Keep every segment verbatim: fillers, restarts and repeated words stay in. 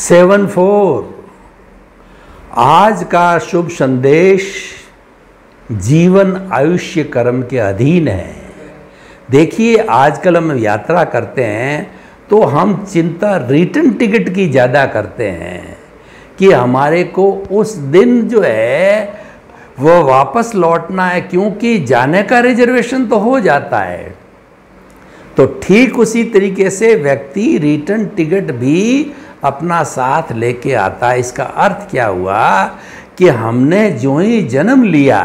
Seven four. आज का शुभ संदेश जीवन आयुष्य कर्म के अधीन है। देखिए, आजकल हम यात्रा करते हैं तो हम चिंता रिटर्न टिकट की ज़्यादा करते हैं कि हमारे को उस दिन जो है वो वापस लौटना है, क्योंकि जाने का रिजर्वेशन तो हो जाता है। तो ठीक उसी तरीके से व्यक्ति रिटर्न टिकट भी अपना साथ लेके आता है। इसका अर्थ क्या हुआ कि हमने जो ही जन्म लिया,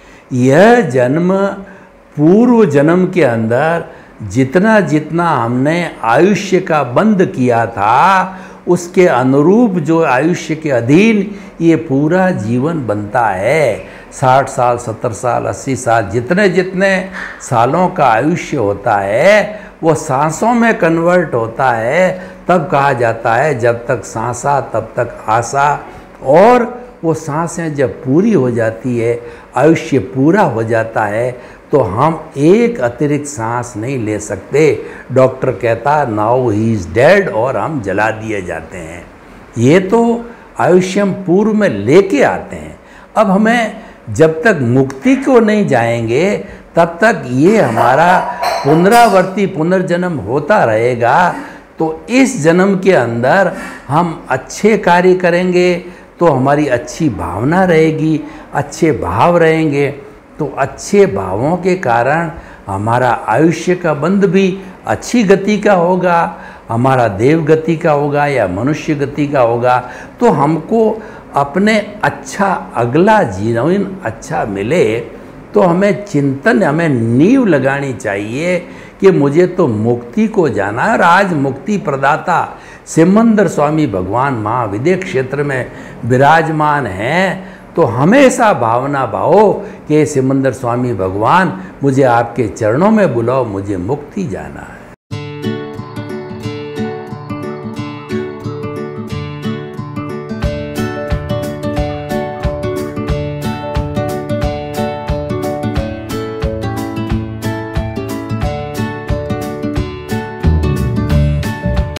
यह जन्म पूर्व जन्म के अंदर जितना जितना हमने आयुष्य का बंध किया था, उसके अनुरूप जो आयुष्य के अधीन ये पूरा जीवन बनता है। साठ साल, सत्तर साल, अस्सी साल, जितने जितने सालों का आयुष्य होता है वो सांसों में कन्वर्ट होता है। तब कहा जाता है जब तक सांसा तब तक आशा, और वो सांसें जब पूरी हो जाती है, आयुष्य पूरा हो जाता है, तो हम एक अतिरिक्त सांस नहीं ले सकते। डॉक्टर कहता नाउ ही इज़ डेड, और हम जला दिए जाते हैं। ये तो आयुष्य हम पूर्व में लेके आते हैं। अब हमें जब तक मुक्ति को नहीं जाएंगे तब तक ये हमारा पुनरावर्ती पुनर्जन्म होता रहेगा। तो इस जन्म के अंदर हम अच्छे कार्य करेंगे तो हमारी अच्छी भावना रहेगी, अच्छे भाव रहेंगे, तो अच्छे भावों के कारण हमारा आयुष्य का बंध भी अच्छी गति का होगा, हमारा देव गति का होगा या मनुष्य गति का होगा। तो हमको अपने अच्छा अगला जीवन अच्छा मिले तो हमें चिंतन, हमें नींव लगानी चाहिए कि मुझे तो मुक्ति को जाना है। और आज मुक्ति प्रदाता सिमंदर स्वामी भगवान महाविद्य क्षेत्र में विराजमान हैं, तो हमेशा भावना भाओ कि सिमंदर स्वामी भगवान मुझे आपके चरणों में बुलाओ, मुझे मुक्ति जाना है।